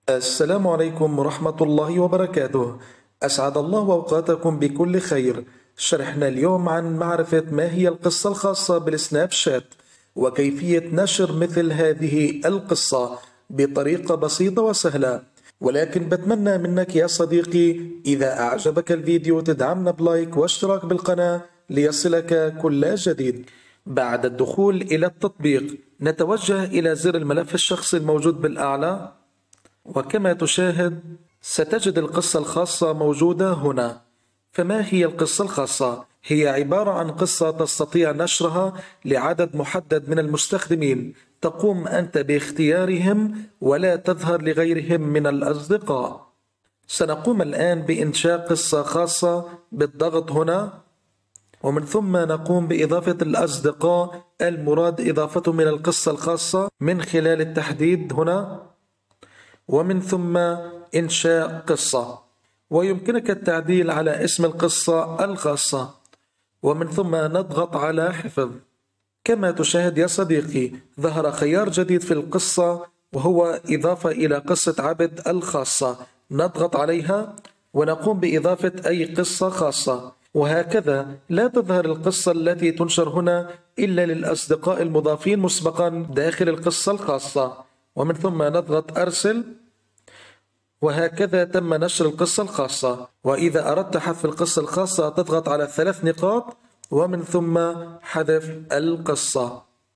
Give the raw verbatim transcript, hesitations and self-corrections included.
السلام عليكم ورحمة الله وبركاته. أسعد الله أوقاتكم بكل خير. شرحنا اليوم عن معرفة ما هي القصة الخاصة بالسناب شات وكيفية نشر مثل هذه القصة بطريقة بسيطة وسهلة. ولكن بتمنى منك يا صديقي إذا أعجبك الفيديو تدعمنا بلايك واشتراك بالقناة ليصلك كل جديد. بعد الدخول إلى التطبيق نتوجه إلى زر الملف الشخصي الموجود بالأعلى، وكما تشاهد ستجد القصة الخاصة موجودة هنا. فما هي القصة الخاصة؟ هي عبارة عن قصة تستطيع نشرها لعدد محدد من المستخدمين، تقوم أنت باختيارهم ولا تظهر لغيرهم من الأصدقاء. سنقوم الآن بإنشاء قصة خاصة بالضغط هنا، ومن ثم نقوم بإضافة الأصدقاء المراد إضافتهم إلى القصة الخاصة من خلال التحديد هنا، ومن ثم إنشاء قصة. ويمكنك التعديل على اسم القصة الخاصة، ومن ثم نضغط على حفظ. كما تشاهد يا صديقي ظهر خيار جديد في القصة وهو إضافة إلى قصة عبد الخاصة. نضغط عليها ونقوم بإضافة أي قصة خاصة، وهكذا لا تظهر القصة التي تنشر هنا إلا للأصدقاء المضافين مسبقا داخل القصة الخاصة. ومن ثم نضغط أرسل، وهكذا تم نشر القصة الخاصة. وإذا أردت حذف القصة الخاصة تضغط على الثلاث نقاط ومن ثم حذف القصة.